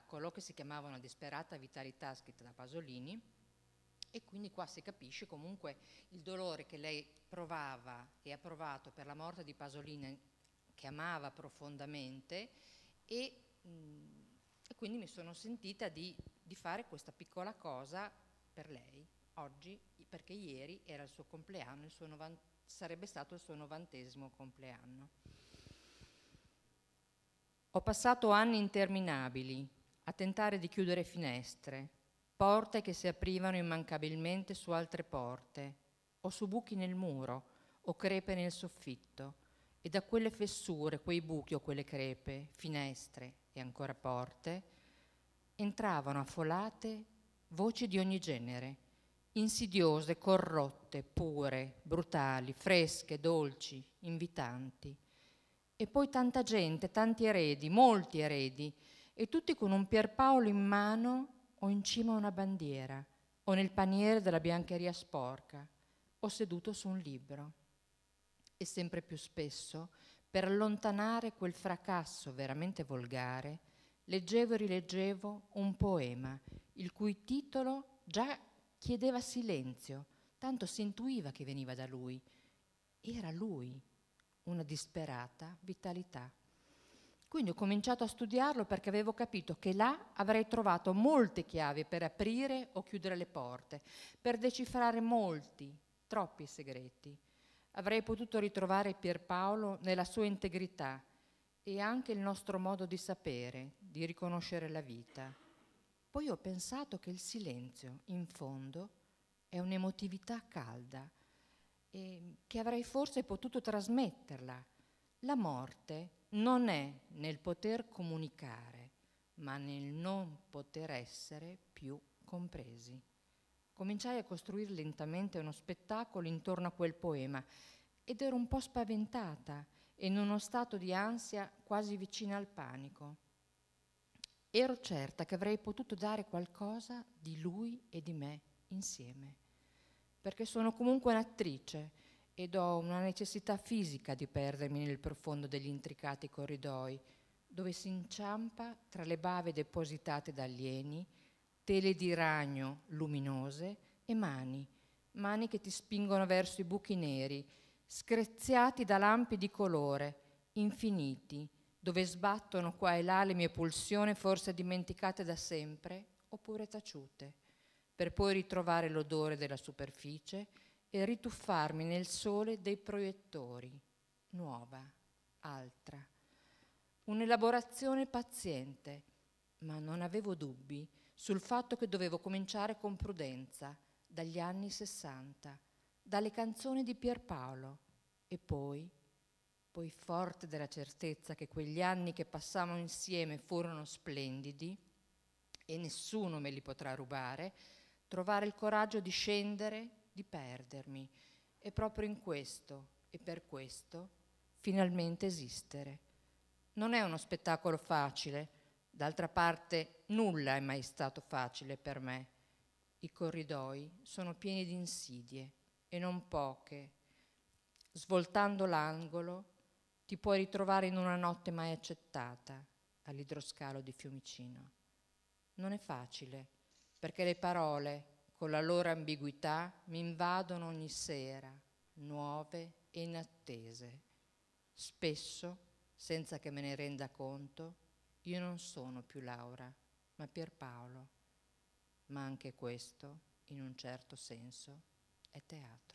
spettacolo che si chiamava Una disperata vitalità, scritta da Pasolini, e quindi qua si capisce comunque il dolore che lei provava e ha provato per la morte di Pasolini, che amava profondamente, e quindi mi sono sentita di fare questa piccola cosa per lei oggi, perché ieri era il suo compleanno, sarebbe stato il suo 90° compleanno. Ho passato anni interminabili a tentare di chiudere finestre, porte che si aprivano immancabilmente su altre porte, o su buchi nel muro, o crepe nel soffitto, e da quelle fessure, quei buchi o quelle crepe, finestre e ancora porte, entravano affollate voci di ogni genere, insidiose, corrotte, pure, brutali, fresche, dolci, invitanti. E poi tanta gente, tanti eredi, molti eredi, e tutti con un Pierpaolo in mano o in cima a una bandiera, o nel paniere della biancheria sporca, o seduto su un libro. E sempre più spesso, per allontanare quel fracasso veramente volgare, leggevo e rileggevo un poema, il cui titolo già chiedeva silenzio, tanto si intuiva che veniva da lui. Era lui, una disperata vitalità. Quindi ho cominciato a studiarlo perché avevo capito che là avrei trovato molte chiavi per aprire o chiudere le porte, per decifrare molti, troppi segreti. Avrei potuto ritrovare Pierpaolo nella sua integrità e anche il nostro modo di sapere, di riconoscere la vita. Poi ho pensato che il silenzio, in fondo, è un'emotività calda e che avrei forse potuto trasmetterla. La morte non è nel poter comunicare, ma nel non poter essere più compresi. Cominciai a costruire lentamente uno spettacolo intorno a quel poema ed ero un po' spaventata e in uno stato di ansia quasi vicina al panico. Ero certa che avrei potuto dare qualcosa di lui e di me insieme, perché sono comunque un'attrice ed ho una necessità fisica di perdermi nel profondo degli intricati corridoi, dove si inciampa tra le bave depositate da alieni, tele di ragno luminose e mani che ti spingono verso i buchi neri, screziati da lampi di colore, infiniti, dove sbattono qua e là le mie pulsioni forse dimenticate da sempre oppure taciute, per poi ritrovare l'odore della superficie e rituffarmi nel sole dei proiettori, nuova, altra. Un'elaborazione paziente, ma non avevo dubbi sul fatto che dovevo cominciare con prudenza, dagli anni 60, dalle canzoni di Pierpaolo, e poi forte della certezza che quegli anni che passammo insieme furono splendidi e nessuno me li potrà rubare, trovare il coraggio di scendere, di perdermi, e proprio in questo e per questo finalmente esistere. Non è uno spettacolo facile, d'altra parte nulla è mai stato facile per me. I corridoi sono pieni di insidie e non poche. Svoltando l'angolo ti puoi ritrovare in una notte mai accettata all'idroscalo di Fiumicino. Non è facile, perché le parole, con la loro ambiguità, mi invadono ogni sera, nuove e inattese. Spesso, senza che me ne renda conto, io non sono più Laura, ma Pierpaolo. Ma anche questo, in un certo senso, è teatro.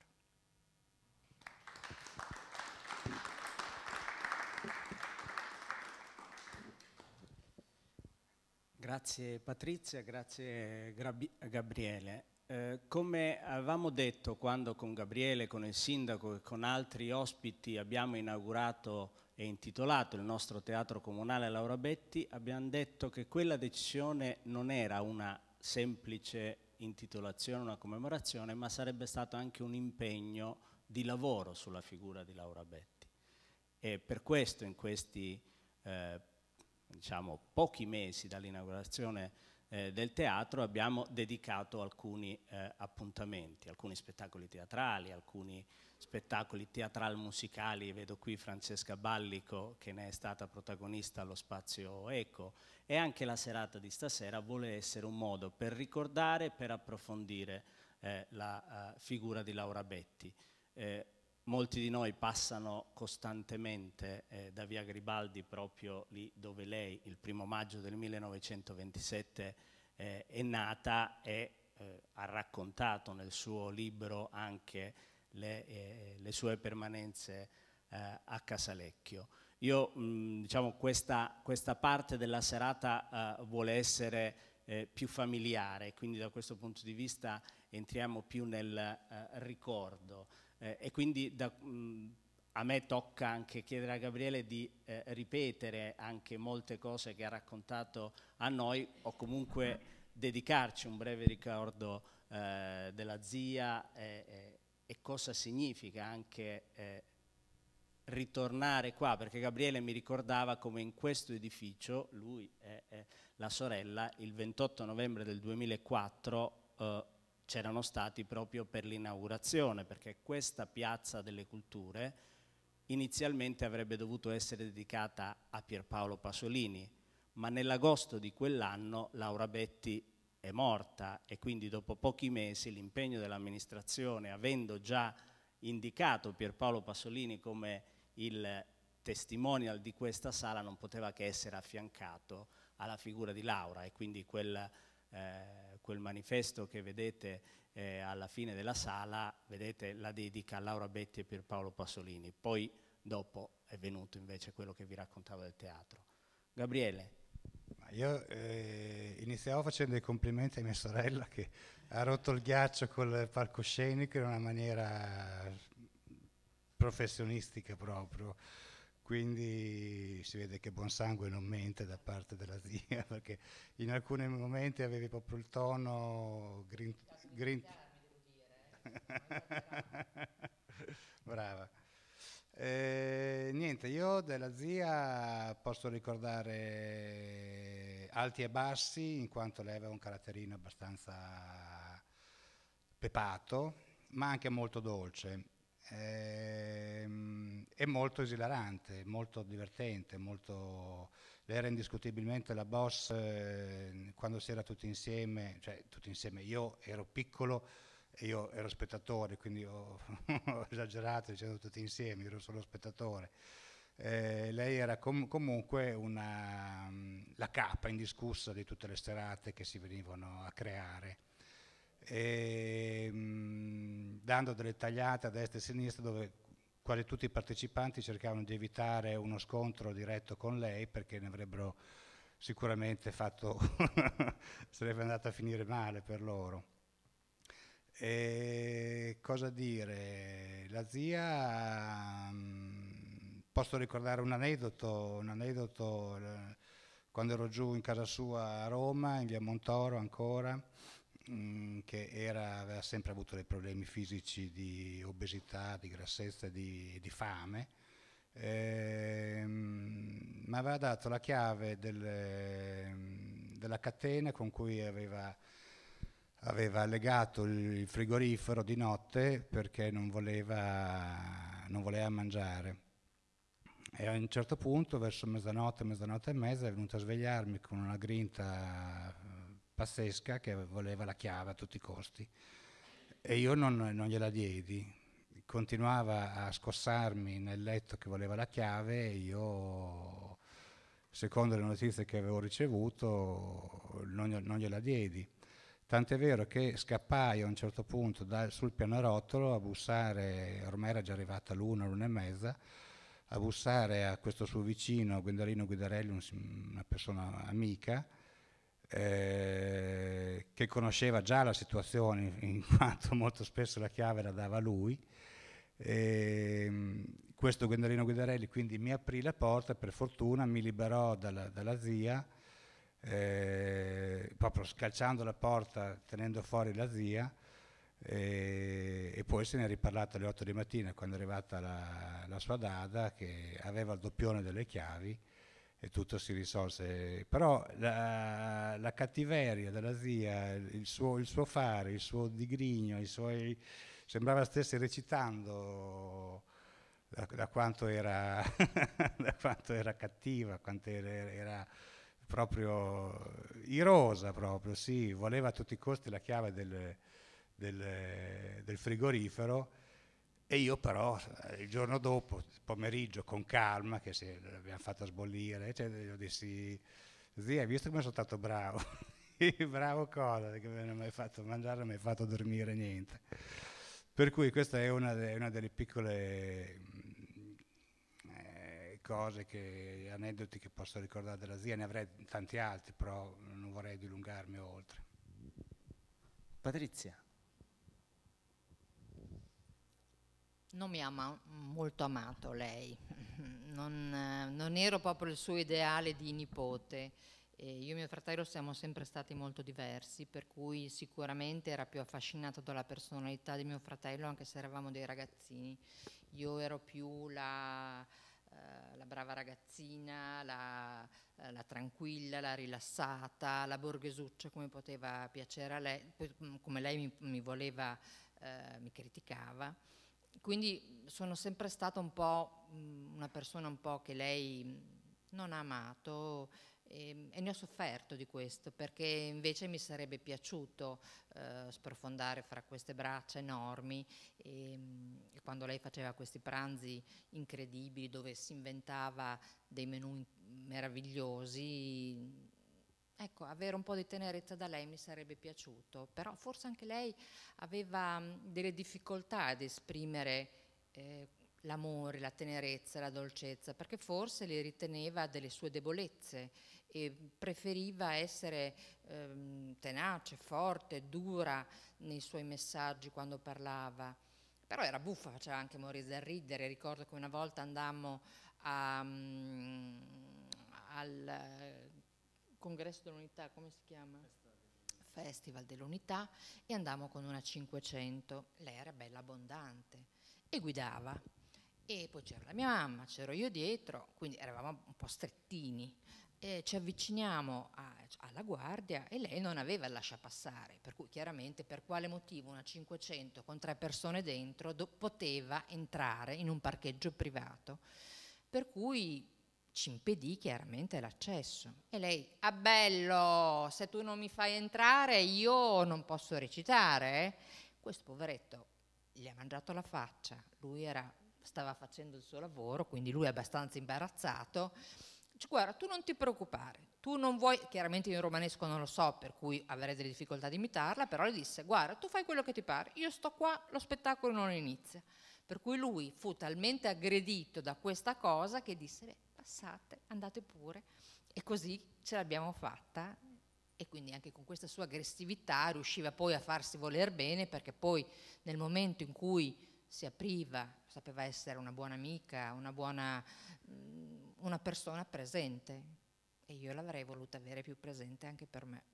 Grazie Patrizia, grazie Gabriele. Come avevamo detto quando con Gabriele, con il sindaco e con altri ospiti abbiamo inaugurato e intitolato il nostro teatro comunale Laura Betti, abbiamo detto che quella decisione non era una semplice intitolazione, una commemorazione, ma sarebbe stato anche un impegno di lavoro sulla figura di Laura Betti. E per questo in questi diciamo pochi mesi dall'inaugurazione del teatro, abbiamo dedicato alcuni appuntamenti, alcuni spettacoli teatrali, alcuni spettacoli teatral-musicali. Vedo qui Francesca Ballico che ne è stata protagonista allo Spazio Eco, e anche la serata di stasera vuole essere un modo per ricordare e per approfondire la figura di Laura Betti. Molti di noi passano costantemente da via Garibaldi, proprio lì dove lei il 1° maggio del 1927 è nata, e ha raccontato nel suo libro anche le sue permanenze a Casalecchio. Io diciamo questa parte della serata vuole essere più familiare, quindi da questo punto di vista entriamo più nel ricordo. E quindi a me tocca anche chiedere a Gabriele di ripetere anche molte cose che ha raccontato a noi, o comunque dedicarci un breve ricordo della zia, e cosa significa anche ritornare qua, perché Gabriele mi ricordava come in questo edificio, lui e la sorella, il 28 novembre del 2004 c'erano stati proprio per l'inaugurazione, perché questa Piazza delle Culture inizialmente avrebbe dovuto essere dedicata a Pierpaolo Pasolini, ma nell'agosto di quell'anno Laura Betti è morta, e quindi dopo pochi mesi l'impegno dell'amministrazione, avendo già indicato Pierpaolo Pasolini come il testimonial di questa sala, non poteva che essere affiancato alla figura di Laura, e quindi quel manifesto che vedete alla fine della sala, vedete la dedica a Laura Betti e Pierpaolo Pasolini. Poi dopo è venuto invece quello che vi raccontavo del teatro. Gabriele. Io iniziavo facendo i complimenti a mia sorella che ha rotto il ghiaccio col palcoscenico in una maniera professionistica proprio. Quindi si vede che buon sangue non mente da parte della zia, perché in alcuni momenti avevi proprio il tono Brava. Niente, io della zia posso ricordare alti e bassi, in quanto lei aveva un caratterino abbastanza pepato, ma anche molto dolce. È molto esilarante, molto divertente, lei era indiscutibilmente la boss quando si era tutti insieme, io ero piccolo e io ero spettatore, quindi ho esagerato dicendo tutti insieme, io ero solo spettatore. Lei era comunque la capa indiscussa di tutte le serate che si venivano a creare. Dando delle tagliate a destra e a sinistra dove quasi tutti i partecipanti cercavano di evitare uno scontro diretto con lei, perché ne avrebbero sicuramente sarebbe andata a finire male per loro. Cosa dire? La zia, posso ricordare un aneddoto quando ero giù in casa sua a Roma, in via Montoro ancora, che aveva sempre avuto dei problemi fisici di obesità, di grassezza e di fame. Mi aveva dato la chiave della catena con cui aveva legato il frigorifero di notte, perché non voleva mangiare. E a un certo punto, verso mezzanotte e mezza, è venuta a svegliarmi con una grinta pazzesca che voleva la chiave a tutti i costi, e io non gliela diedi. Continuava a scossarmi nel letto che voleva la chiave, e io, secondo le notizie che avevo ricevuto, non gliela diedi. Tant'è vero che scappai a un certo punto sul pianerottolo a bussare, ormai era già arrivata l'una e mezza, a bussare a questo suo vicino, Guendarino Guidarelli, una persona amica, che conosceva già la situazione, in quanto molto spesso la chiave la dava lui. Questo Guendarino Guidarelli quindi mi aprì la porta, per fortuna mi liberò dalla zia, proprio scalciando la porta, tenendo fuori la zia, e poi se ne è riparlato alle 8 di mattina, quando è arrivata la sua dada, che aveva il doppione delle chiavi, e tutto si risolse. Però la cattiveria della zia, il suo fare, il suo digrigno, sembrava stesse recitando da quanto era, da quanto era cattiva, quanto era proprio irosa, proprio, sì, voleva a tutti i costi la chiave del frigorifero. E io però il giorno dopo, il pomeriggio, con calma, che l'abbiamo fatta sbollire, cioè, io dissi: zia, hai visto come sono stato bravo? Bravo cosa, perché non mi hai mai fatto mangiare, non mi hai fatto dormire, niente. Per cui questa è una delle piccole cose, aneddoti che posso ricordare della zia. Ne avrei tanti altri, però non vorrei dilungarmi oltre. Patrizia. Non mi ha molto amato lei, non ero proprio il suo ideale di nipote. Io e mio fratello siamo sempre stati molto diversi, per cui sicuramente era più affascinato dalla personalità di mio fratello, anche se eravamo dei ragazzini. Io ero più la brava ragazzina, la tranquilla, la rilassata, la borghesuccia, come poteva piacere a lei, come lei mi voleva, mi criticava. Quindi sono sempre stata un po' una persona un po' che lei non ha amato, e ne ho sofferto di questo, perché invece mi sarebbe piaciuto sprofondare fra queste braccia enormi, e quando lei faceva questi pranzi incredibili dove si inventava dei menù meravigliosi. Ecco, avere un po' di tenerezza da lei mi sarebbe piaciuto, però forse anche lei aveva delle difficoltà ad esprimere l'amore, la tenerezza, la dolcezza, perché forse le riteneva delle sue debolezze e preferiva essere tenace, forte, dura nei suoi messaggi quando parlava. Però era buffa, faceva anche morire da ridere. Ricordo che una volta andammo al Congresso dell'Unità, come si chiama? Festival dell'Unità, e andammo con una 500. Lei era bella abbondante e guidava. E poi c'era la mia mamma, c'ero io dietro, quindi eravamo un po' strettini. E ci avviciniamo alla guardia e lei non aveva il lasciapassare, per cui chiaramente per quale motivo una 500 con 3 persone dentro poteva entrare in un parcheggio privato, per cui ci impedì chiaramente l'accesso. E lei: ah bello, se tu non mi fai entrare io non posso recitare. Questo poveretto gli ha mangiato la faccia, lui stava facendo il suo lavoro, quindi lui è abbastanza imbarazzato. Dice: guarda, tu non ti preoccupare, tu non vuoi, chiaramente io in romanesco non lo so, per cui avrei delle difficoltà di imitarla, però le disse: guarda, tu fai quello che ti pare, io sto qua, lo spettacolo non inizia. Per cui lui fu talmente aggredito da questa cosa che disse: beh, passate, andate pure. E così ce l'abbiamo fatta, e quindi anche con questa sua aggressività riusciva poi a farsi voler bene, perché poi nel momento in cui si apriva sapeva essere una buona amica, una persona presente, e io l'avrei voluta avere più presente anche per me.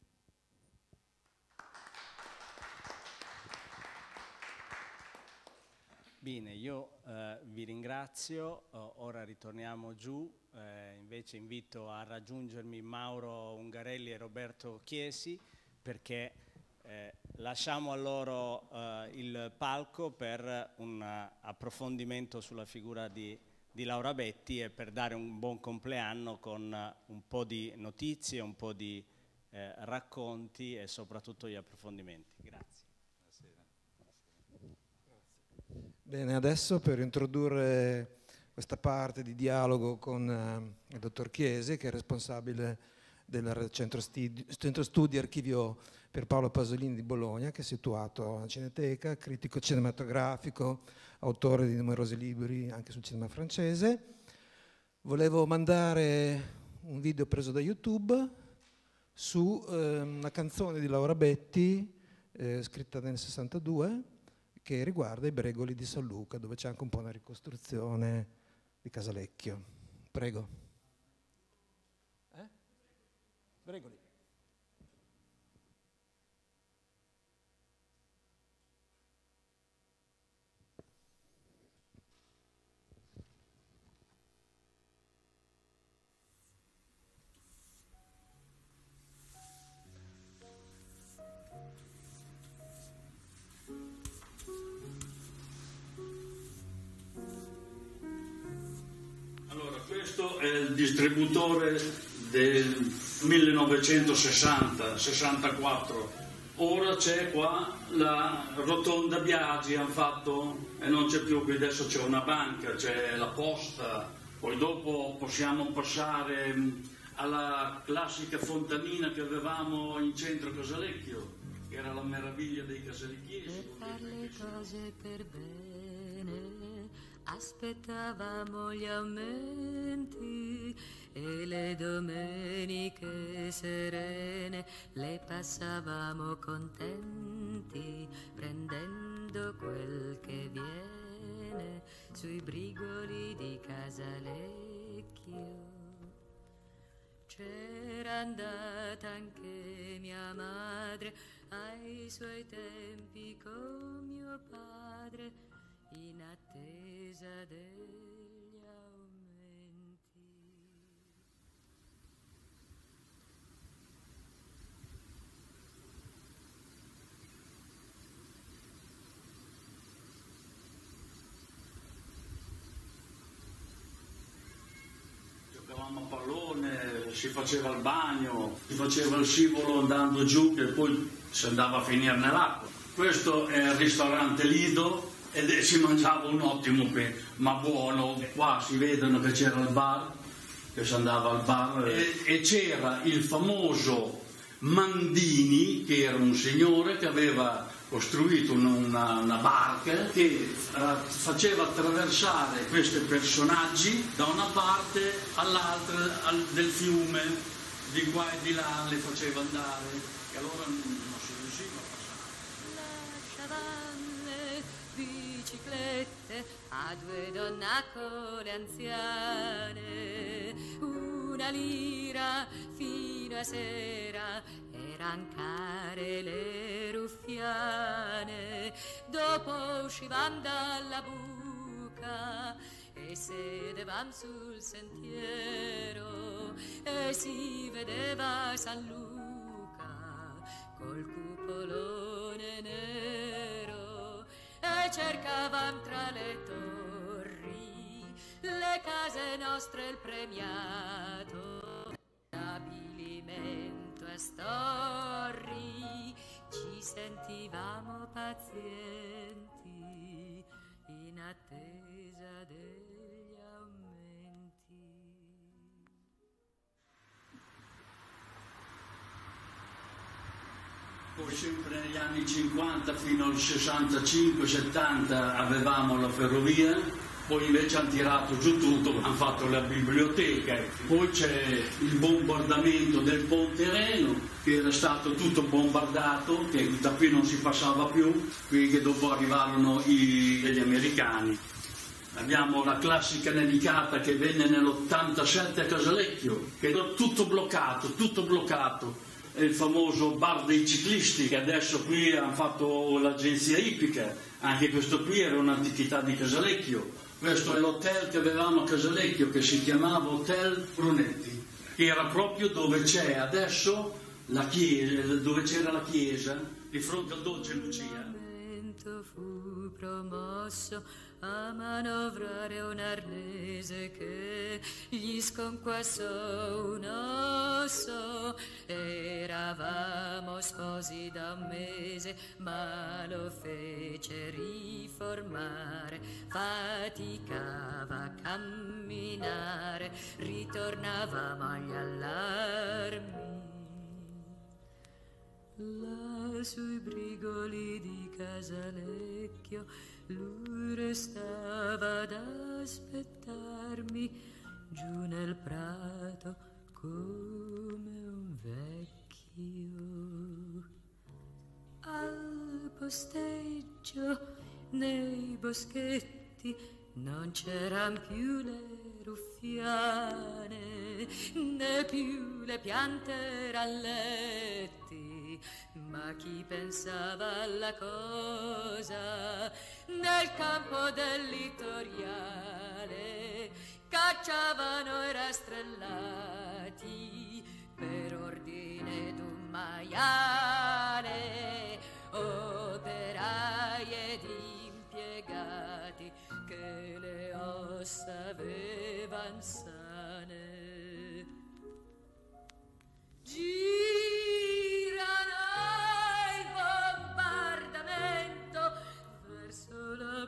Bene, io vi ringrazio, ora ritorniamo giù, invece invito a raggiungermi Mauro Ungarelli e Roberto Chiesi, perché lasciamo a loro il palco per un approfondimento sulla figura di Laura Betti, e per dare un buon compleanno con un po' di notizie, un po' di racconti e soprattutto gli approfondimenti. Grazie. Bene, adesso per introdurre questa parte di dialogo con il dottor Chiesi, che è responsabile del Centro Studi Archivio Pierpaolo Pasolini di Bologna, che è situato alla Cineteca, critico cinematografico, autore di numerosi libri anche sul cinema francese. Volevo mandare un video preso da YouTube su una canzone di Laura Betti, scritta nel 62, che riguarda i Bregoli di San Luca, dove c'è anche un po' una ricostruzione di Casalecchio. Prego. Bregoli. Questo è il distributore del 1960-64. Ora c'è qua la rotonda Biagi, hanno fatto, e non c'è più, qui adesso c'è una banca, c'è la posta, poi dopo possiamo passare alla classica fontanina che avevamo in centro Casalecchio, che era la meraviglia dei casalecchiesi. Per far le cose per bene aspettavamo gli aumenti e le domeniche serene le passavamo contenti, prendendo quel che viene sui brigoli di Casalecchio. C'era andata anche mia madre ai suoi tempi con mio padre, in attesa degli aumenti. Giocavamo a pallone, si faceva il bagno, si faceva il scivolo andando giù che poi si andava a finire nell'acqua. Questo è il ristorante Lido ed si mangiava un ottimo ma buono. Qua si vedono che c'era il bar, che si andava al bar e c'era il famoso Mandini, che era un signore che aveva costruito una barca che faceva attraversare questi personaggi da una parte all'altra del fiume, di qua e di là le faceva andare e allora non si riusciva a passare. Lasciavano le biciclette a due donnacole anziane, una lira fino a sera eran care le ruffiane, dopo uscivam dalla buca e sedevam sul sentiero e si vedeva San Luca col cupolone nero e cercavam tra le torri le case nostre il premiato stabilimento e storri, ci sentivamo pazienti in attesa degli aumenti. Poi sempre negli anni 50 fino al 65-70 avevamo la ferrovia, poi invece hanno tirato giù tutto, hanno fatto la biblioteca, poi c'è il bombardamento del Ponte Reno, che era stato tutto bombardato, che da qui non si passava più, qui che dopo arrivarono gli americani. Abbiamo la classica nevicata che venne nell'87 a Casalecchio, che era tutto bloccato, è il famoso bar dei ciclisti, che adesso qui hanno fatto l'agenzia ippica, anche questo qui era un'antichità di Casalecchio. Questo è l'hotel che avevamo a Casalecchio, che si chiamava Hotel Brunetti, che era proprio dove c'è adesso la chiesa, dove c'era la chiesa, di fronte al Dolce Lucia. Fu promosso a manovrare un arnese che gli sconquassò un osso. Eravamo sposi da un mese, ma lo fece riformare. Faticava a camminare, ritornavamo agli allarmi. Là sui brigoli di Casalecchio lui restava ad aspettarmi, giù nel prato come un vecchio. Al posteggio nei boschetti non c'eran più le ruffiane, né più le piante ralletti, ma chi pensava alla cosa nel campo del Litoriale cacciavano i rastrellati per ordine d'un maiale, operai ed impiegati che le ossa avevan sane. il bombardamento verso la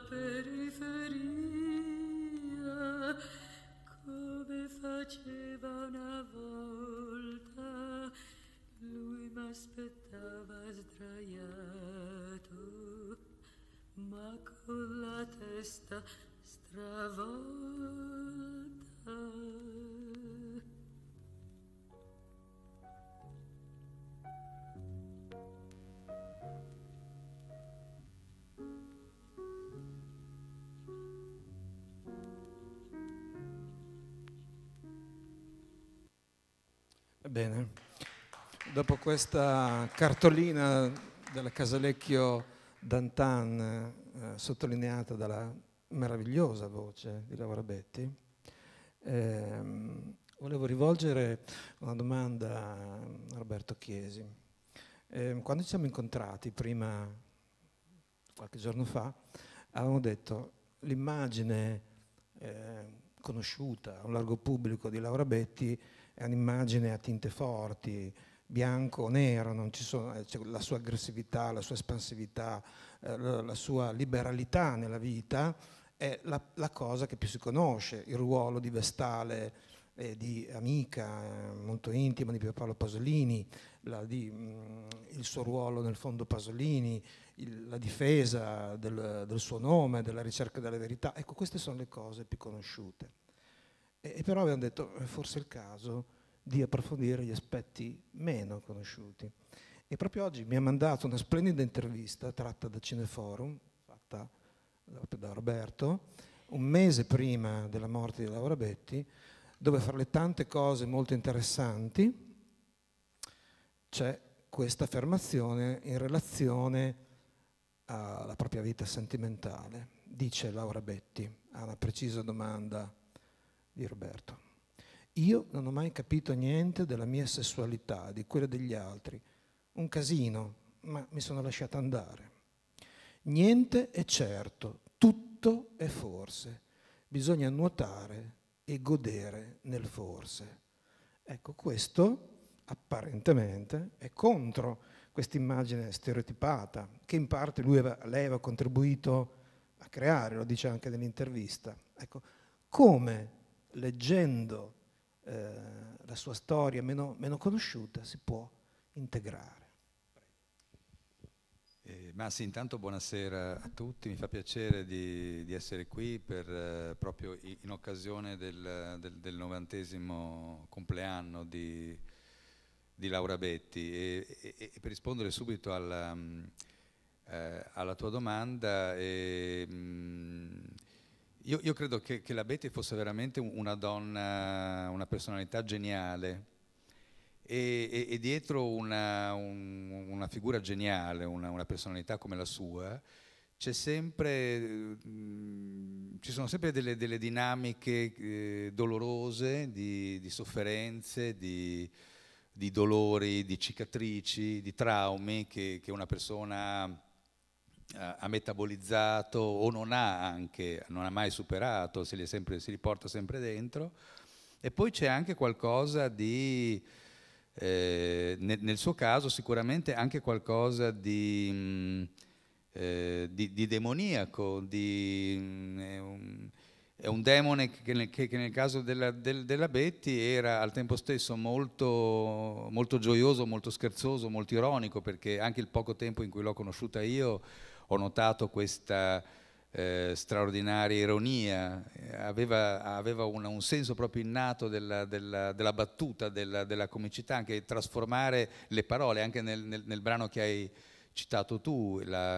periferia, come faceva una volta. Lui m'aspettava sdraiato, ma con la testa stravolta. Bene, dopo questa cartolina della Casalecchio Dantan, sottolineata dalla meravigliosa voce di Laura Betti, volevo rivolgere una domanda a Roberto Chiesi. Quando ci siamo incontrati prima, qualche giorno fa, avevamo detto l'immagine conosciuta a un largo pubblico di Laura Betti è un'immagine a tinte forti, bianco o nero, non ci sono, la sua aggressività, la sua espansività, la sua liberalità nella vita è la cosa che più si conosce, il ruolo di vestale di amica molto intima di Pier Paolo Pasolini, il suo ruolo nel fondo Pasolini, la difesa del suo nome, della ricerca della verità. Ecco, queste sono le cose più conosciute. E però abbiamo detto forse è il caso di approfondire gli aspetti meno conosciuti. E proprio oggi mi ha mandato una splendida intervista tratta da Cineforum, fatta da Roberto, un mese prima della morte di Laura Betti, dove fra le tante cose molto interessanti c'è questa affermazione in relazione alla propria vita sentimentale. Dice Laura Betti a una precisa domanda di Roberto: io non ho mai capito niente della mia sessualità, di quella degli altri, un casino, ma mi sono lasciata andare. Niente è certo, tutto è forse, bisogna nuotare e godere nel forse. Ecco, questo apparentemente è contro questa immagine stereotipata che in parte lei aveva contribuito a creare, lo dice anche nell'intervista. Ecco, come leggendo la sua storia meno conosciuta si può integrare. Massi, intanto buonasera a tutti, mi fa piacere di essere qui proprio in occasione del 90° compleanno di Laura Betti e per rispondere subito alla tua domanda, io credo che la Betti fosse veramente una donna, una personalità geniale e dietro una figura geniale, una personalità come la sua, ci sono sempre delle dinamiche dolorose, di sofferenze, di dolori, di cicatrici, di traumi che una persona ha metabolizzato o non ha mai superato, se li porta sempre dentro. E poi c'è anche qualcosa di, nel suo caso sicuramente anche qualcosa di demoniaco, è un demone che nel caso della Betti era al tempo stesso molto, molto gioioso, molto scherzoso, molto ironico, perché anche il poco tempo in cui l'ho conosciuta io ho notato questa straordinaria ironia, aveva un senso proprio innato della battuta, della comicità, anche trasformare le parole, anche nel brano che hai citato tu,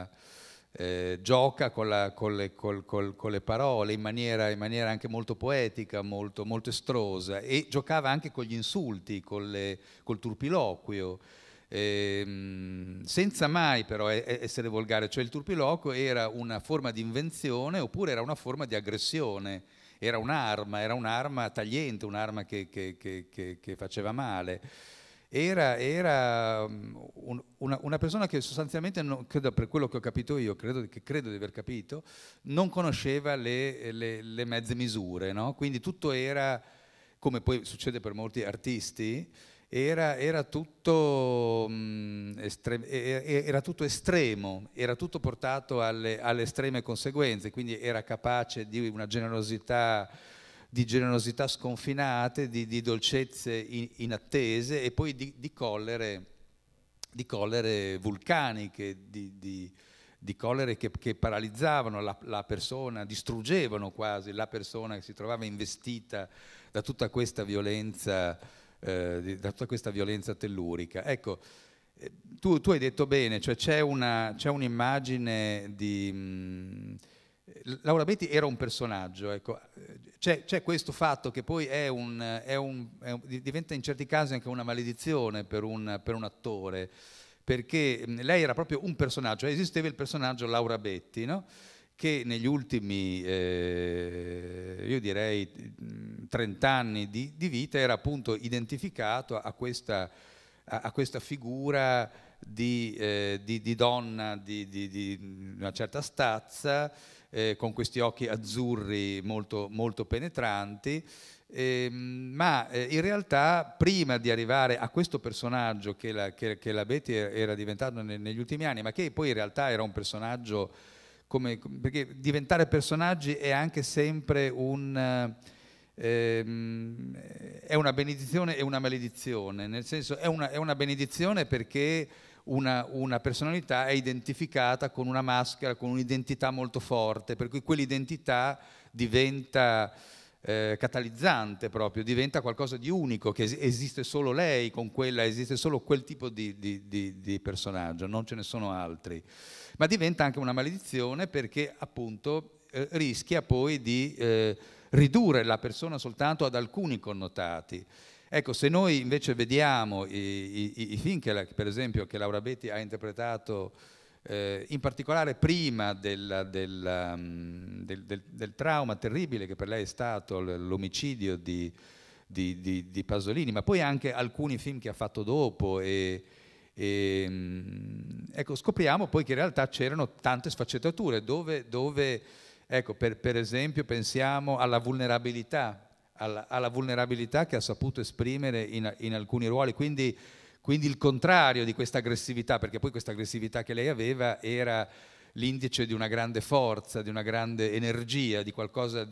gioca con le parole in maniera anche molto poetica, molto, molto estrosa, e giocava anche con gli insulti, col turpiloquio, senza mai però essere volgare. Cioè il turpiloquio era una forma di invenzione oppure era una forma di aggressione, era un'arma tagliente, un'arma che faceva male. Era una persona che sostanzialmente, credo, per quello che ho capito io, credo di aver capito, non conosceva le mezze misure, no? Quindi tutto era, come poi succede per molti artisti, era tutto estremo, era tutto portato alle estreme conseguenze, quindi era capace di una generosità sconfinate, di dolcezze inattese e poi di collere vulcaniche, di collere che paralizzavano la persona, distruggevano quasi la persona che si trovava investita da tutta questa violenza tellurica. Ecco, tu hai detto bene, cioè c'è un'immagine di... Laura Betti era un personaggio, ecco. C'è questo fatto che poi diventa in certi casi anche una maledizione per un attore, perché lei era proprio un personaggio, esisteva il personaggio Laura Betti, no? Che negli ultimi, io direi 30 anni di vita era appunto identificato a questa figura di donna di una certa stazza, con questi occhi azzurri molto, molto penetranti, ma in realtà prima di arrivare a questo personaggio che la Betti era diventato negli ultimi anni, ma che poi in realtà era un personaggio perché diventare personaggi è anche sempre è una benedizione e una maledizione, nel senso è una benedizione perché una personalità è identificata con una maschera, con un'identità molto forte, per cui quell'identità diventa catalizzante proprio, diventa qualcosa di unico, che esiste solo lei, con quella esiste solo quel tipo di personaggio, non ce ne sono altri. Ma diventa anche una maledizione perché appunto rischia poi di ridurre la persona soltanto ad alcuni connotati. Ecco, se noi invece vediamo i film per esempio che Laura Betti ha interpretato in particolare prima del trauma terribile che per lei è stato l'omicidio di Pasolini, ma poi anche alcuni film che ha fatto dopo ecco, scopriamo poi che in realtà c'erano tante sfaccettature dove ecco, per esempio pensiamo alla vulnerabilità che ha saputo esprimere in alcuni ruoli, quindi il contrario di questa aggressività, perché poi questa aggressività che lei aveva era l'indice di una grande forza, di una grande energia, di qualcosa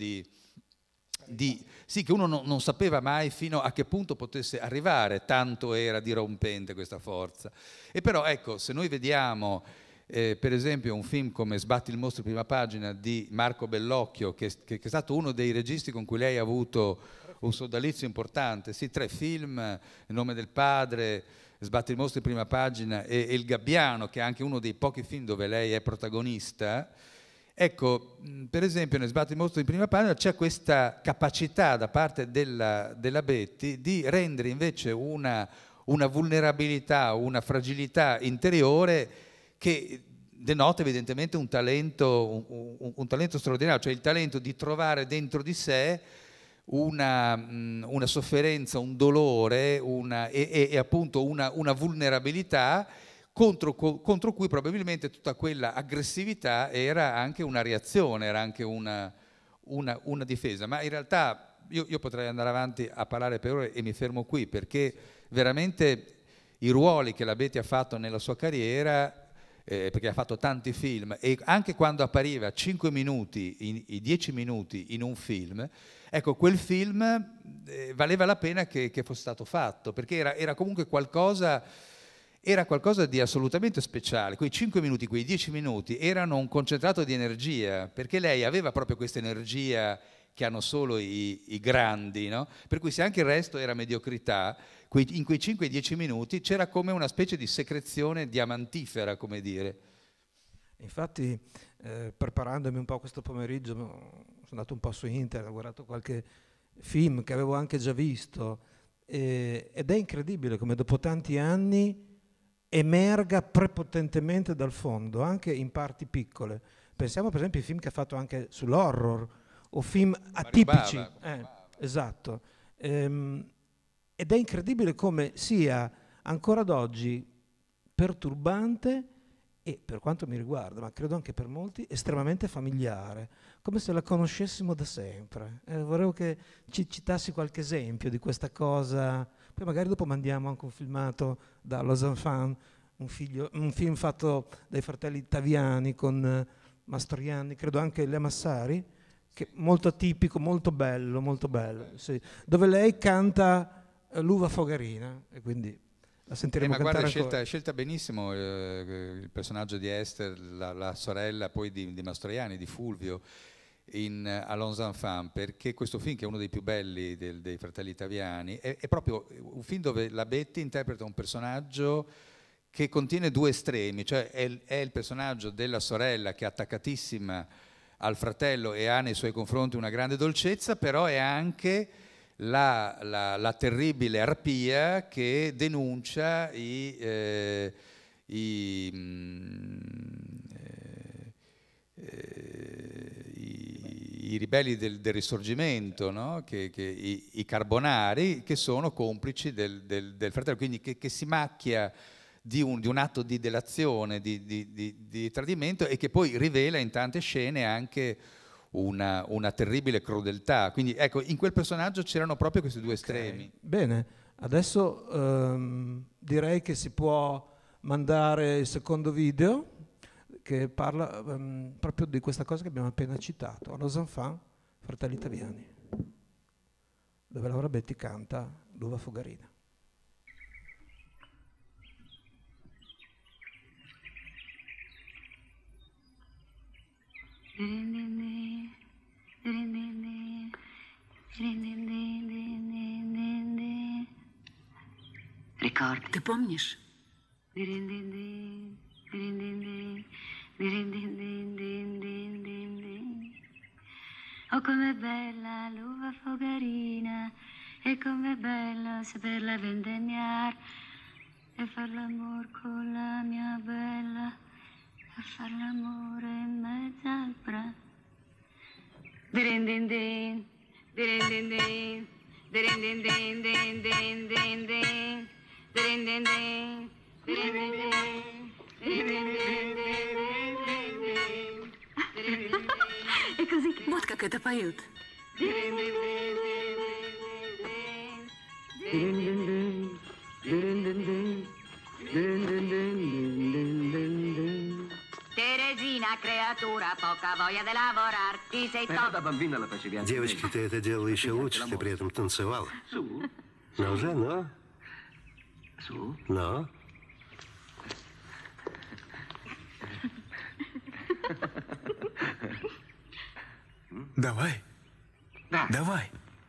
sì, che uno non sapeva mai fino a che punto potesse arrivare, tanto era dirompente questa forza. E però ecco, se noi vediamo per esempio un film come Sbatti il mostro prima pagina di Marco Bellocchio, che è stato uno dei registi con cui lei ha avuto un sodalizio importante, sì, 3 film, Il nome del padre, Sbatti il mostro in prima pagina e Il Gabbiano, che è anche uno dei pochi film dove lei è protagonista. Ecco, per esempio nel Sbatti il mostro in prima pagina c'è questa capacità da parte della Betti di rendere invece una vulnerabilità, una fragilità interiore che denota evidentemente un talento straordinario, cioè il talento di trovare dentro di sé una sofferenza, un dolore e appunto una vulnerabilità contro cui probabilmente tutta quella aggressività era anche una reazione, era anche una difesa. Ma in realtà io potrei andare avanti a parlare per ore e mi fermo qui, perché veramente i ruoli che la Betti ha fatto nella sua carriera, perché ha fatto tanti film, e anche quando appariva 5 minuti, i 10 minuti in un film, ecco, quel film valeva la pena che fosse stato fatto, perché era comunque qualcosa di assolutamente speciale. Quei 5 minuti, quei 10 minuti erano un concentrato di energia, perché lei aveva proprio questa energia che hanno solo i grandi, no? Per cui se anche il resto era mediocrità, in quei 5-10 minuti c'era come una specie di secrezione diamantifera, come dire. Infatti, preparandomi un po' questo pomeriggio, sono andato un po' su internet, ho guardato qualche film che avevo anche già visto, ed è incredibile come dopo tanti anni emerga prepotentemente dal fondo, anche in parti piccole. Pensiamo per esempio ai film che ha fatto anche sull'horror, o film atipici. Esatto. Ed è incredibile come sia ancora ad oggi perturbante e, per quanto mi riguarda, ma credo anche per molti, estremamente familiare, come se la conoscessimo da sempre. Vorrei che ci citassi qualche esempio di questa cosa Poi magari dopo mandiamo anche un filmato da Los Enfants, un film fatto dai fratelli Taviani con Mastroianni, credo anche Lea Massari, che molto atipico, molto bello, sì, dove lei canta L'uva fogarina, e quindi la sentiremo ma cantare guarda, ancora. scelta benissimo il personaggio di Esther, la sorella poi di Mastroianni, di Fulvio, a Los Enfants, perché questo film, che è uno dei più belli dei fratelli Taviani, è proprio un film dove la Betty interpreta un personaggio che contiene due estremi, cioè è il personaggio della sorella che è attaccatissima al fratello e ha nei suoi confronti una grande dolcezza, però è anche la terribile arpia che denuncia i ribelli del Risorgimento, no? I Carbonari, che sono complici del fratello, quindi che si macchia di un atto di delazione, di tradimento, e che poi rivela in tante scene anche una terribile crudeltà. Quindi ecco, in quel personaggio c'erano proprio questi due estremi. Bene, adesso direi che si può mandare il secondo video, che parla proprio di questa cosa che abbiamo appena citato, Los Enfants, Fratelli Taviani, dove Laura Betty canta L'uva fogarina. Ricordi? Ты помнишь? Oh, com'è bella l'uva fogarina, e com'è bello saperla vendemmiar, e far l'amor con la mia bella, e far l'amore in mezzo al bra. Dirindindin, dirindindin, dirindindin, dirindindin, dirindindin, dirindindin, dirindindin, dirindindin, dirindindin. И così, вот как это поют. Teresina, creatura, poca voglia di lavorare, ti sei Da bambina la facevi anche Девочки, ты это делала еще лучше, ты при этом танцевала. Ну уже, ну. Ну. Давай. Давай.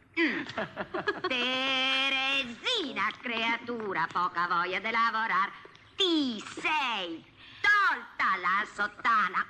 Teresina, creatura, poca voglia di lavorare, ti sei tolta la sottana.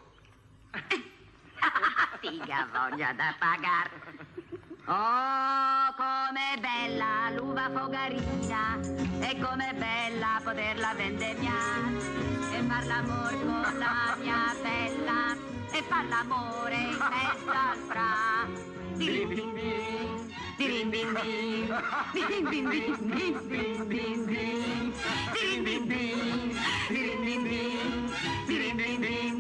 Figa voglia da pagare. Oh, com'è bella l'uva fogarina, e com'è bella poterla vendemmiare, e far l'amor con la mia bella, e far l'amore in mezzo al fra. Dirindindin, dirindindin, dirindindin, dirindindin, dirindindin, dirindindin, dirindindin,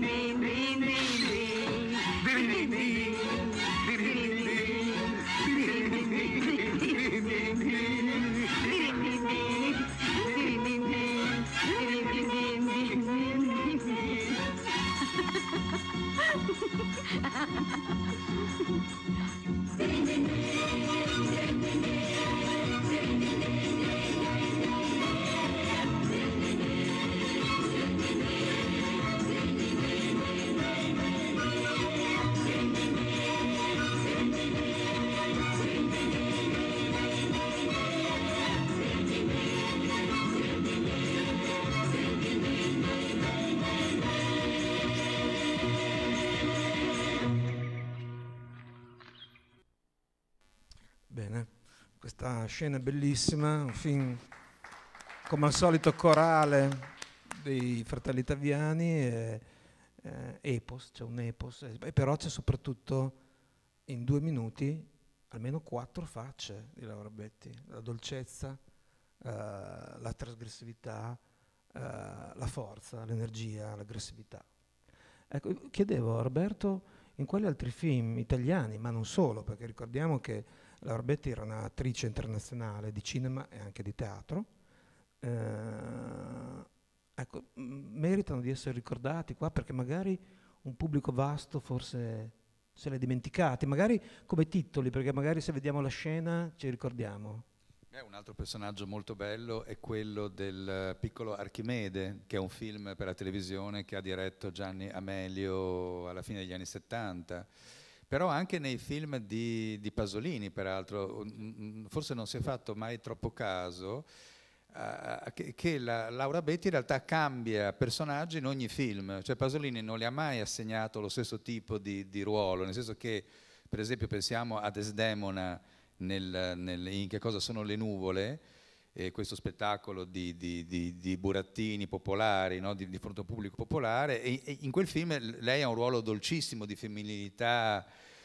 Bene, questa scena è bellissima, un film come al solito corale dei fratelli Taviani, epos, c'è un epos, e però c'è soprattutto in 2 minuti almeno 4 facce di Laura Betty: la dolcezza, la trasgressività, la forza, l'energia, l'aggressività. Ecco, chiedevo a Roberto in quali altri film italiani, ma non solo, perché ricordiamo che Laura Betti era un'attrice internazionale di cinema e anche di teatro, ecco, meritano di essere ricordati qua, perché magari un pubblico vasto forse se li è dimenticati, magari come titoli, perché magari se vediamo la scena ci ricordiamo. Un altro personaggio molto bello è quello del piccolo Archimede, che è un film per la televisione che ha diretto Gianni Amelio alla fine degli anni 70. Però anche nei film di Pasolini, peraltro, forse non si è fatto mai troppo caso, che la Laura Betti in realtà cambia personaggi in ogni film. Cioè Pasolini non le ha mai assegnato lo stesso tipo di ruolo, nel senso che, per esempio, pensiamo a Desdemona in Che cosa sono le nuvole, questo spettacolo di burattini popolari, no? di fronte a un pubblico popolare, e in quel film lei ha un ruolo dolcissimo di femminilità,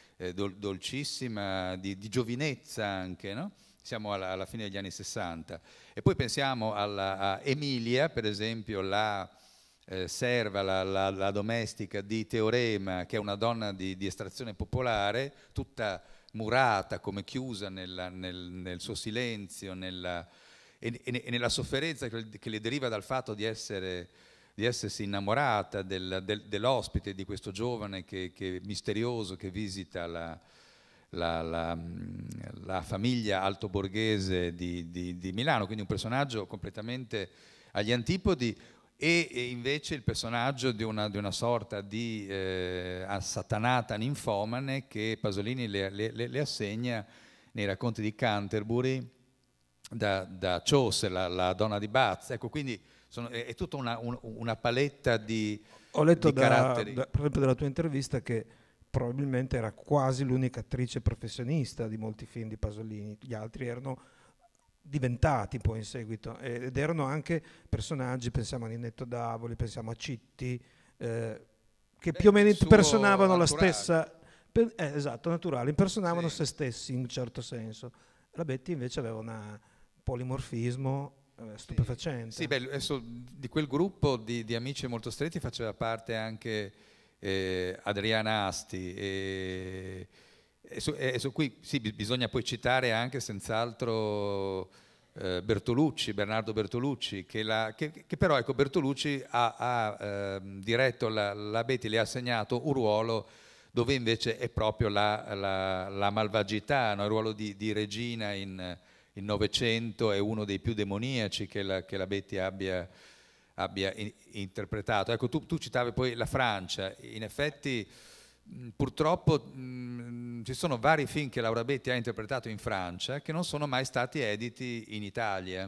dolcissima, di giovinezza anche, no? Siamo alla fine degli anni 60. E poi pensiamo a Emilia, per esempio, la serva, la domestica di Teorema, che è una donna di estrazione popolare, tutta murata, come chiusa nel suo silenzio e nella sofferenza che le deriva dal fatto di essersi innamorata dell'ospite, di questo giovane che misterioso che visita la famiglia altoborghese di Milano, quindi un personaggio completamente agli antipodi. E invece il personaggio di una sorta di assatanata ninfomane che Pasolini le assegna nei racconti di Canterbury da Chaucer, la donna di Bath. Ecco, quindi è tutta una paletta di Ho letto caratteri. per esempio dalla tua intervista che probabilmente era quasi l'unica attrice professionista di molti film di Pasolini, gli altri erano diventati poi in seguito, ed erano anche personaggi, pensiamo a Ninetto Davoli, pensiamo a Citti, che più o meno impersonavano la stessa, esatto, naturale, impersonavano se stessi in un certo senso. La Betti invece aveva un polimorfismo stupefacente. Sì, beh, adesso di quel gruppo di amici molto stretti faceva parte anche Adriana Asti, e su cui sì, bisogna poi citare anche senz'altro Bernardo Bertolucci, che però ecco, Bertolucci ha diretto la Betti, le ha assegnato un ruolo dove invece è proprio la malvagità, no? Il ruolo di regina in Novecento è uno dei più demoniaci che la Betti abbia interpretato. Ecco, tu citavi poi la Francia, in effetti purtroppo ci sono vari film che Laura Betti ha interpretato in Francia che non sono mai stati editi in Italia.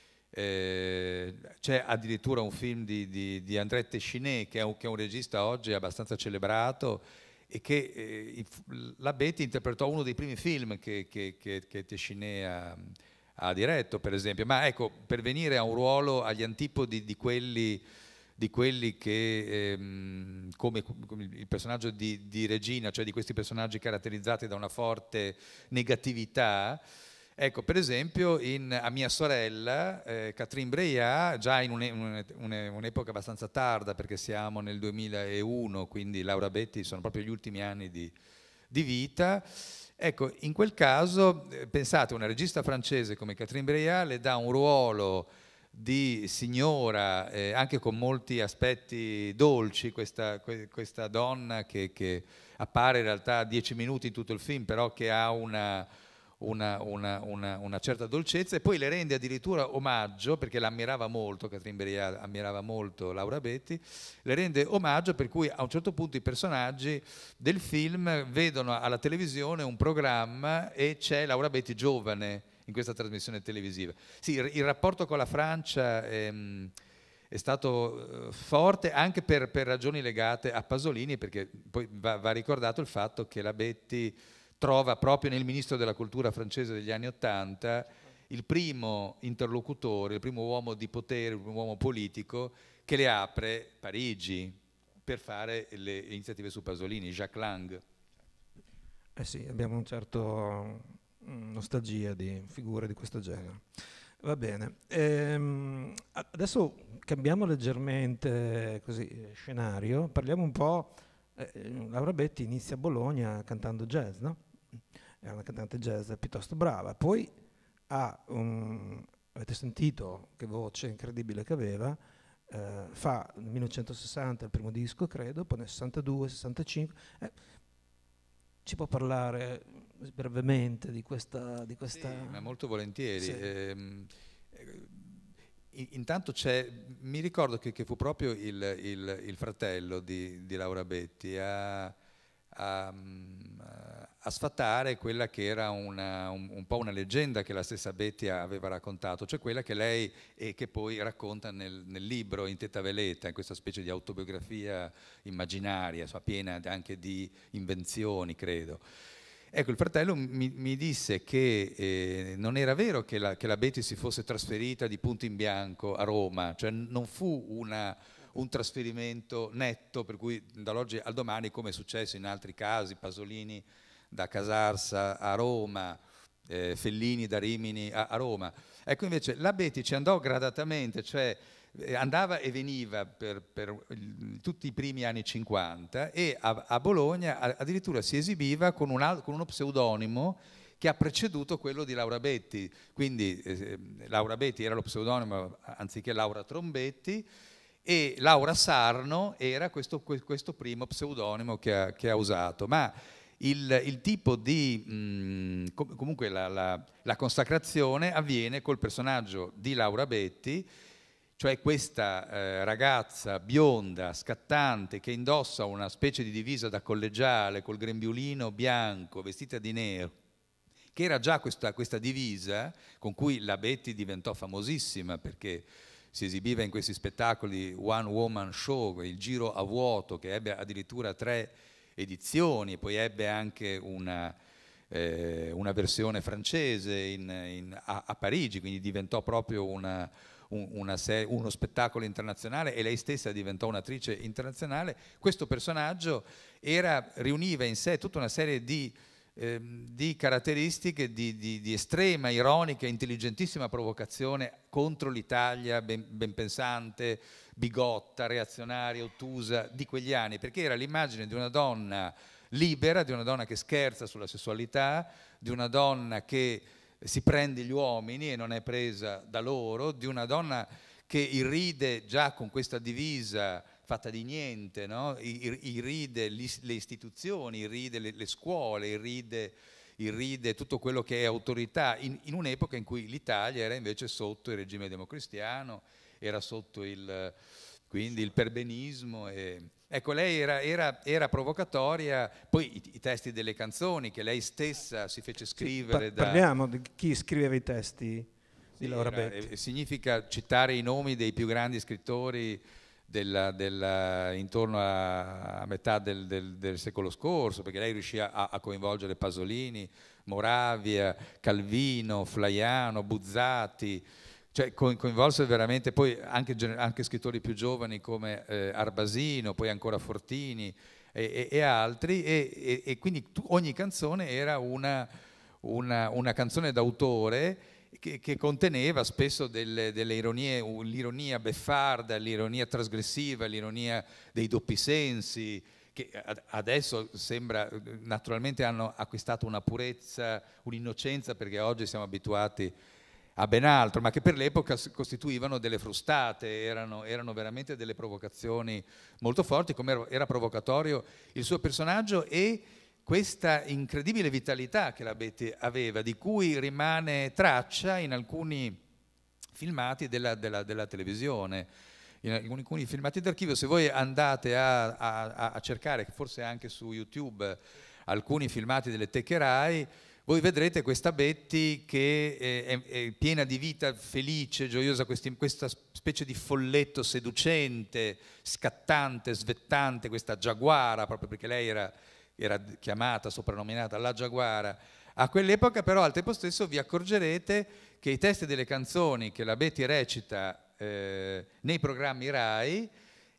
C'è addirittura un film di André Téchiné, che è un regista oggi abbastanza celebrato, e che la Betti interpretò uno dei primi film che Téchiné ha diretto, per esempio. Ma ecco, per venire a un ruolo agli antipodi di quelli che, come il personaggio di Regina, cioè di questi personaggi caratterizzati da una forte negatività, ecco, per esempio a Mia sorella, Catherine Breillat, già in un'epoca abbastanza tarda, perché siamo nel 2001, quindi Laura Betti sono proprio gli ultimi anni di vita. Ecco, in quel caso, pensate, una regista francese come Catherine Breillat le dà un ruolo di signora, anche con molti aspetti dolci, questa donna che appare in realtà 10 minuti in tutto il film, però che ha una certa dolcezza, e poi le rende addirittura omaggio, perché l'ammirava molto, Catherine Breillat ammirava molto Laura Betti, le rende omaggio, per cui a un certo punto i personaggi del film vedono alla televisione un programma e c'è Laura Betti giovane in questa trasmissione televisiva. Sì, il rapporto con la Francia è stato forte anche per ragioni legate a Pasolini, perché poi va ricordato il fatto che la Betti trova proprio nel ministro della cultura francese degli anni '80 il primo interlocutore, il primo uomo di potere, il primo uomo politico che le apre Parigi per fare le iniziative su Pasolini, Jacques Lang. Sì, abbiamo un certo nostalgia di figure di questo genere. Va bene, adesso cambiamo leggermente così scenario, parliamo un po' Laura Betti inizia a Bologna cantando jazz, no? Era una cantante jazz piuttosto brava. Poi avete sentito che voce incredibile che aveva, fa nel 1960 il primo disco, credo, poi nel 62, 65. Ci può parlare brevemente di questa... Sì, ma molto volentieri. Sì. Intanto mi ricordo che fu proprio il fratello di Laura Betti a sfatare quella che era un po' una leggenda che la stessa Betti aveva raccontato, cioè quella che lei e che poi racconta nel libro In Tetta Veleta, in questa specie di autobiografia immaginaria, piena anche di invenzioni, credo. Ecco, il fratello mi disse che non era vero che la Betti si fosse trasferita di punto in bianco a Roma, cioè non fu un trasferimento netto, per cui dall'oggi al domani, come è successo in altri casi, Pasolini da Casarsa a Roma, Fellini da Rimini a Roma. Ecco, invece la Betti ci andò gradatamente, cioè andava e veniva per tutti i primi anni 50 e a Bologna addirittura si esibiva con uno pseudonimo che ha preceduto quello di Laura Betti, quindi Laura Betti era lo pseudonimo anziché Laura Trombetti, e Laura Sarno era questo primo pseudonimo che ha usato. Ma il tipo di comunque la consacrazione avviene col personaggio di Laura Betti, cioè questa ragazza bionda, scattante, che indossa una specie di divisa da collegiale col grembiulino bianco, vestita di nero, che era già questa divisa con cui la Betti diventò famosissima, perché si esibiva in questi spettacoli one woman show, il giro a vuoto, che ebbe addirittura 3 edizioni, poi ebbe anche una versione francese a Parigi, quindi diventò proprio uno spettacolo internazionale e lei stessa diventò un'attrice internazionale. Questo personaggio riuniva in sé tutta una serie di caratteristiche di estrema, ironica, intelligentissima provocazione contro l'Italia ben pensante, bigotta, reazionaria, ottusa di quegli anni, perché era l'immagine di una donna libera, di una donna che scherza sulla sessualità, di una donna che si prende gli uomini e non è presa da loro, di una donna che irride già con questa divisa fatta di niente, no? Irride le istituzioni, irride le scuole, irride tutto quello che è autorità, in un'epoca in cui l'Italia era invece sotto il regime democristiano, era sotto quindi il perbenismo. Ecco, lei era provocatoria, poi i testi delle canzoni che lei stessa si fece scrivere Parliamo di chi scriveva i testi di Laura Betti. Significa citare i nomi dei più grandi scrittori intorno a metà del secolo scorso, perché lei riuscì a coinvolgere Pasolini, Moravia, Calvino, Flaiano, Buzzati, cioè coinvolse veramente poi anche scrittori più giovani come Arbasino, poi ancora Fortini e altri, e quindi ogni canzone era una canzone d'autore che conteneva spesso delle ironie, l'ironia beffarda, l'ironia trasgressiva, l'ironia dei doppi sensi, che adesso sembra, naturalmente hanno acquistato una purezza, un'innocenza, perché oggi siamo abituati a ben altro, ma che per l'epoca costituivano delle frustate, erano veramente delle provocazioni molto forti, come era provocatorio il suo personaggio e questa incredibile vitalità che la Betti aveva, di cui rimane traccia in alcuni filmati della televisione, in alcuni filmati d'archivio. Se voi andate a cercare, forse anche su YouTube, alcuni filmati delle teche Rai, voi vedrete questa Betti che è piena di vita, felice, gioiosa, questa specie di folletto seducente, scattante, svettante, questa giaguara, proprio perché lei era chiamata, soprannominata la Giaguara. A quell'epoca però al tempo stesso vi accorgerete che i testi delle canzoni che la Betti recita nei programmi Rai,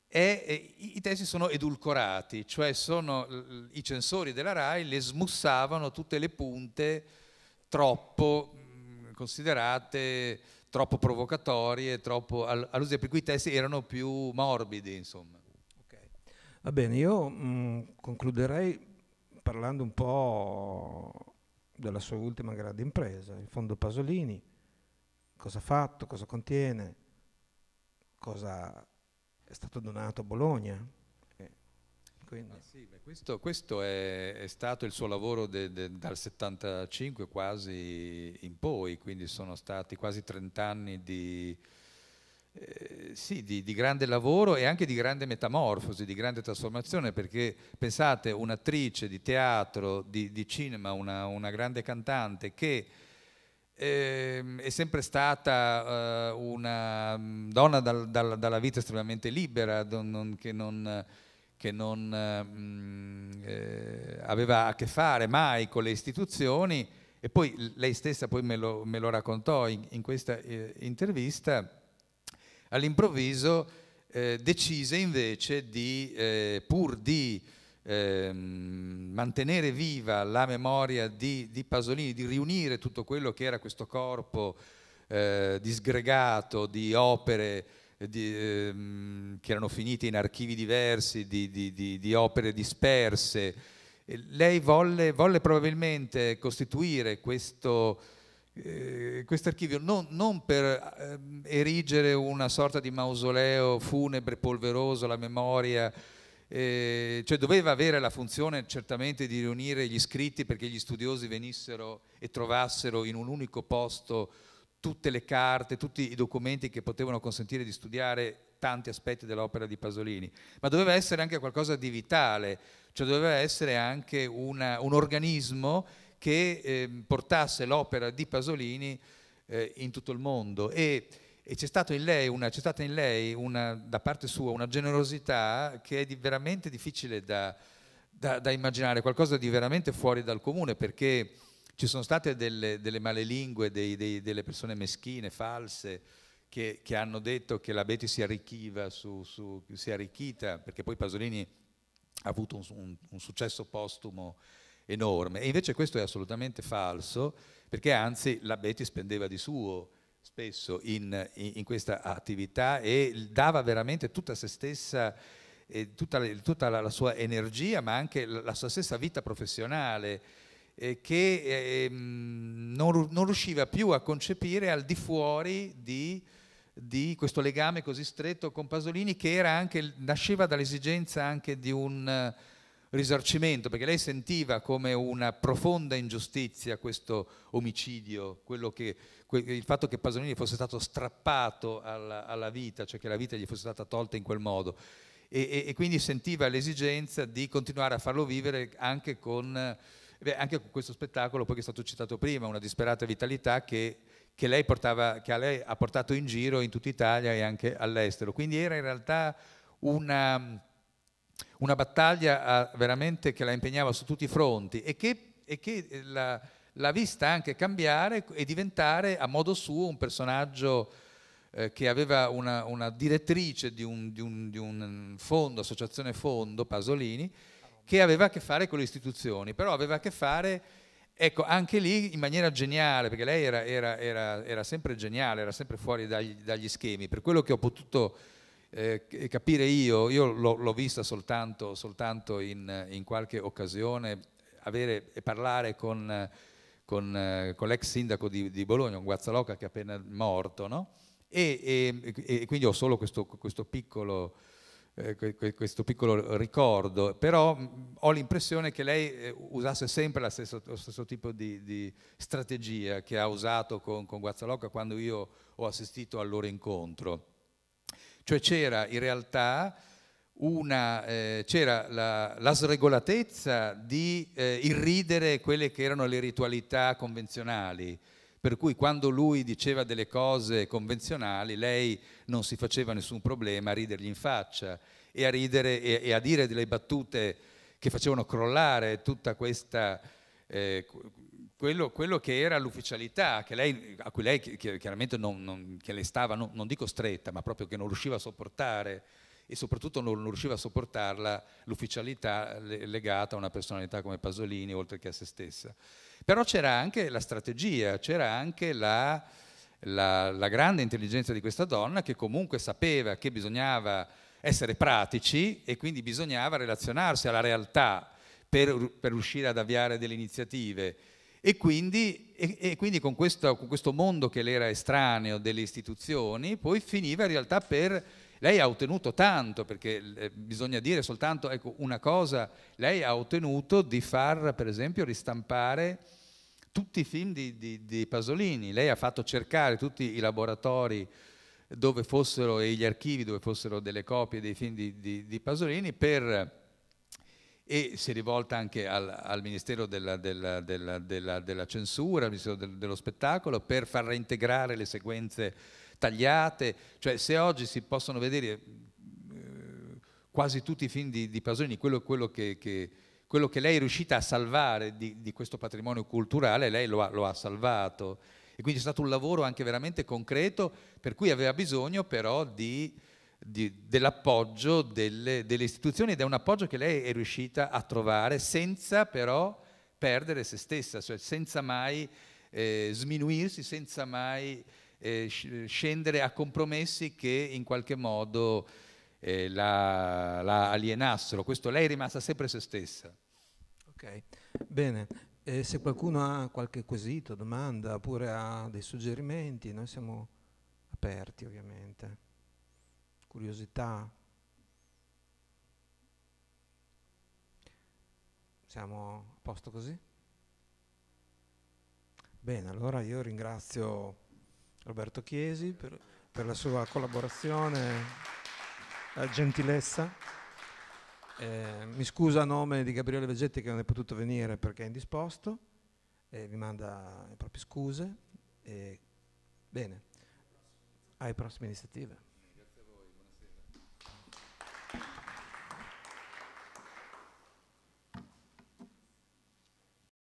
i testi sono edulcorati, cioè i censori della Rai le smussavano tutte le punte troppo considerate, troppo provocatorie, troppo allusive, per cui i testi erano più morbidi, insomma. Va bene, io concluderei parlando un po' della sua ultima grande impresa, il Fondo Pasolini, cosa ha fatto, cosa contiene, cosa è stato donato a Bologna. Sì, questo è stato il suo lavoro dal 75 quasi in poi, quindi sono stati quasi 30 anni di grande lavoro e anche di grande metamorfosi, di grande trasformazione, perché pensate, un'attrice di teatro, di cinema, una grande cantante che è sempre stata una donna dalla vita estremamente libera, che non aveva a che fare mai con le istituzioni, e poi lei stessa poi me lo raccontò in questa intervista. All'improvviso decise invece pur di mantenere viva la memoria di Pasolini, di riunire tutto quello che era questo corpo disgregato di opere che erano finite in archivi diversi, di opere disperse. Lei volle probabilmente costituire questo archivio non per erigere una sorta di mausoleo funebre, polveroso, la memoria, cioè doveva avere la funzione certamente di riunire gli scritti perché gli studiosi venissero e trovassero in un unico posto tutte le carte, tutti i documenti che potevano consentire di studiare tanti aspetti dell'opera di Pasolini, ma doveva essere anche qualcosa di vitale, cioè doveva essere anche un organismo che portasse l'opera di Pasolini in tutto il mondo, e c'è stata in lei da parte sua una generosità che è veramente difficile da immaginare, qualcosa di veramente fuori dal comune, perché ci sono state delle malelingue, delle persone meschine, false, che hanno detto che la Betty si è arricchita, perché poi Pasolini ha avuto un successo postumo enorme, e invece questo è assolutamente falso, perché anzi la Betty spendeva di suo spesso in questa attività e dava veramente tutta se stessa, tutta la sua energia, ma anche la sua stessa vita professionale, che non riusciva più a concepire al di fuori di questo legame così stretto con Pasolini, che nasceva dall'esigenza anche di un risarcimento, perché lei sentiva come una profonda ingiustizia questo omicidio, il fatto che Pasolini fosse stato strappato alla vita, cioè che la vita gli fosse stata tolta in quel modo, e quindi sentiva l'esigenza di continuare a farlo vivere anche con questo spettacolo, poi che è stato citato prima, Una disperata vitalità, che lei ha portato in giro in tutta Italia e anche all'estero. Quindi era in realtà una battaglia veramente che la impegnava su tutti i fronti, e che l'ha vista anche cambiare e diventare a modo suo un personaggio che aveva una direttrice di un fondo, associazione fondo Pasolini, che aveva a che fare con le istituzioni, però aveva a che fare, ecco, anche lì in maniera geniale, perché lei era sempre geniale, era sempre fuori dagli schemi. Per quello che ho potuto capire io l'ho vista soltanto in qualche occasione, avere e parlare con l'ex sindaco di Bologna, con Guazzaloca, che è appena morto, no? E quindi ho solo questo piccolo ricordo, però ho l'impressione che lei usasse sempre lo stesso tipo di strategia che ha usato con Guazzaloca quando io ho assistito al loro incontro. Cioè c'era in realtà la sregolatezza di irridere quelle che erano le ritualità convenzionali, per cui quando lui diceva delle cose convenzionali lei non si faceva nessun problema a ridergli in faccia e a ridere e a dire delle battute che facevano crollare tutta questa quello che era l'ufficialità a cui lei chiaramente che le stava, non dico stretta, ma proprio che non riusciva a sopportare, e soprattutto non riusciva a sopportarla l'ufficialità legata a una personalità come Pasolini, oltre che a se stessa. Però c'era anche la strategia, c'era anche la grande intelligenza di questa donna, che comunque sapeva che bisognava essere pratici e quindi bisognava relazionarsi alla realtà per riuscire ad avviare delle iniziative. E quindi con questo mondo che le era estraneo delle istituzioni, poi finiva in realtà lei ha ottenuto tanto, perché bisogna dire soltanto, ecco, una cosa, lei ha ottenuto di far, per esempio, ristampare tutti i film di Pasolini. Lei ha fatto cercare tutti i laboratori dove fossero, e gli archivi dove fossero delle copie dei film di Pasolini, e si è rivolta anche al Ministero della Censura, al Ministero dello Spettacolo, per far reintegrare le sequenze tagliate. Cioè, se oggi si possono vedere quasi tutti i film di Pasolini, quello che lei è riuscita a salvare di questo patrimonio culturale, lei lo ha salvato. E quindi è stato un lavoro anche veramente concreto, per cui aveva bisogno però dell'appoggio delle istituzioni, ed è un appoggio che lei è riuscita a trovare senza però perdere se stessa, cioè senza mai sminuirsi, senza mai scendere a compromessi che in qualche modo la alienassero. Questo, lei è rimasta sempre se stessa. Ok, bene. Se qualcuno ha qualche quesito, domanda, oppure ha dei suggerimenti, noi siamo aperti ovviamente. Curiosità. Siamo a posto così? Bene, allora io ringrazio Roberto Chiesi per la sua collaborazione, la gentilezza. Mi scuso a nome di Gabriele Vegetti che non è potuto venire perché è indisposto, vi manda le proprie scuse. Bene, alle prossime iniziative.